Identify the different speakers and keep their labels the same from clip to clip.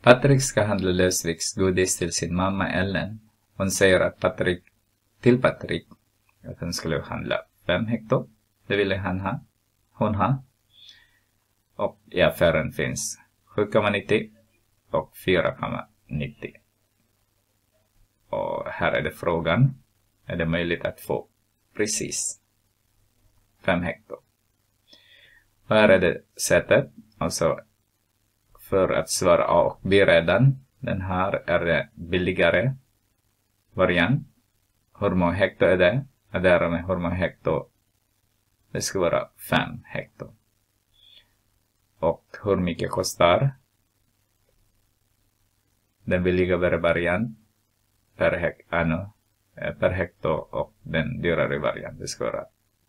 Speaker 1: Patrick ska handla lösvikts godis till sin mamma Ellen. Hon säger att Patrick att han skulle handla 5 hektar. Det ville hon ha. Och i affären finns 7,90 och 4,90. Och här är det frågan. Är det möjligt att få precis 5 hektar? Och här är det sättet. Alltså för att svara A och B redan. Den här är det billigare variant. Hur många hektar är det? Och där med hur många hektar? Det ska vara 5 hektar. Och hur mycket kostar den billigare variant per hektar och den dyrare variant? Det ska vara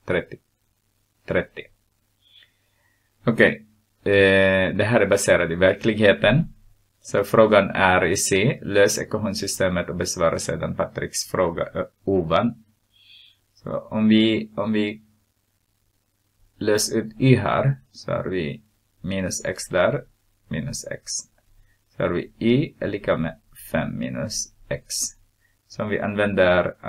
Speaker 1: 30. Okej. Det här är baserat i verkligheten. Så frågan är i C. Lös ekvationssystemet och besvara sedan Patricks fråga ovan. Så om vi löser ut y här så har vi minus x där, minus x. Så har vi y är lika med 5 minus x. Så om vi använd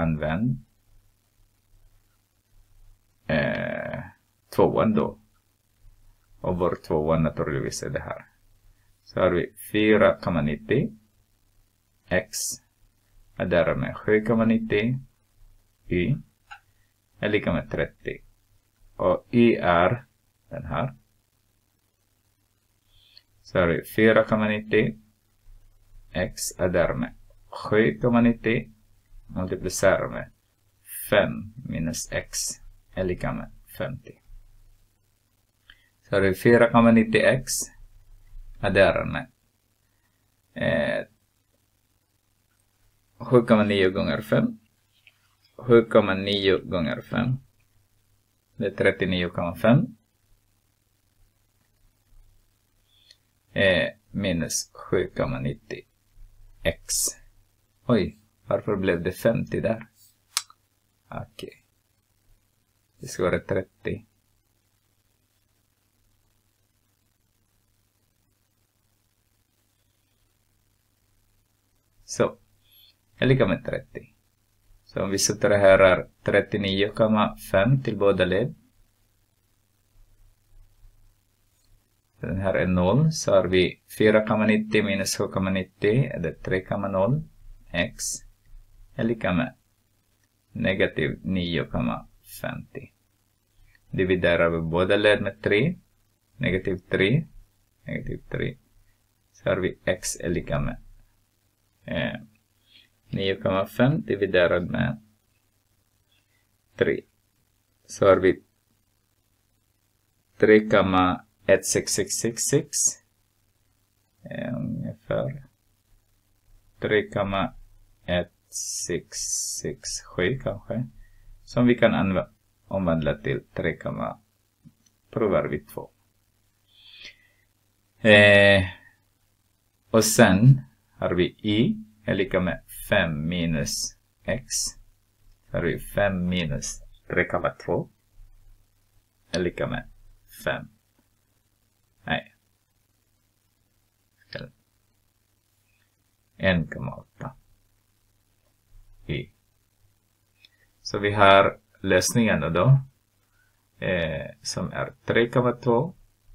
Speaker 1: 2 då. Och vår 2 naturligtvis är det här. Så har vi 4,90 x är därmed 7,90 y är lika med 30. Och y är den här. Så har vi 4,90 x är därmed 7,90 multiplicerar med 5 minus x är lika med 50. Så har vi 4,90x är därmed 7,9 gånger 5. 7,9 gånger 5. Det är 39,5. Minus 7,90x. Oj, varför blev det 50 där? Okej. Det ska vara 30. Så, är lika med 30. Så om vi subtraherar 39,5 till båda led. Den här är 0. Så har vi 4,90 minus 7,90 är det 3,0. X är lika med negativ 9,50. Dividerar vi båda led med 3. Negativ 3. Negativ 3. Så har vi x är lika med 9,5 dividerad med 3. Så har vi 3,16666 ungefär 3,1667 kanske. Som vi kan omvandla till 3, provar vi 2. Och sen har vi y är lika med 5 minus x. Så har vi 5 minus 3,2 är lika med 5. Nej. 1,8 y. Så vi har lösningarna då. Som är 3,2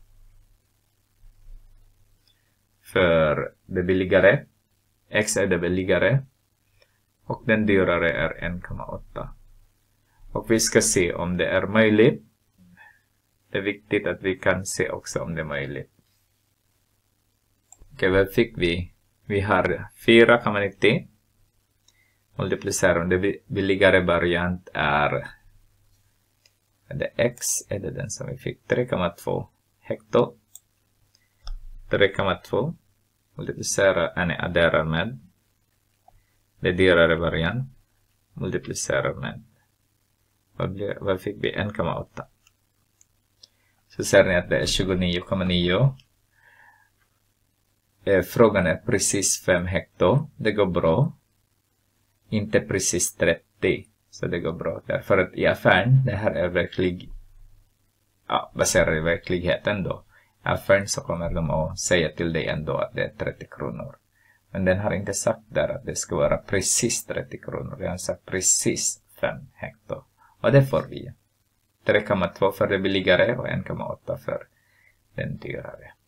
Speaker 1: för det billigare. X är det billigare. Och den dyrare är 1,8. Och vi ska se om det är möjligt. Det är viktigt att vi kan se också om det är möjligt. Okej, vad fick vi? Vi har 4,90. Multiplicerar det billigare variant är det x. Är det den som vi fick? 3,2 hektar. 3,2. Multiplicera adderar med det dyrare variant. Multiplicera med. Vad fick vi? 1,8. Så ser ni att det är 29,9. Frågan är precis 5 hektar. Det går bra. Inte precis 30. Så det går bra. Därför att i affären, det här är verklig, baserat i verkligheten då. affären så kommer de att säga till dig ändå att det är 30 kronor. Men den har inte sagt där att det ska vara precis 30 kronor. Den har sagt precis 5 hektar. Och det får vi. 3,2 för det billigare och 1,8 för den dyrare.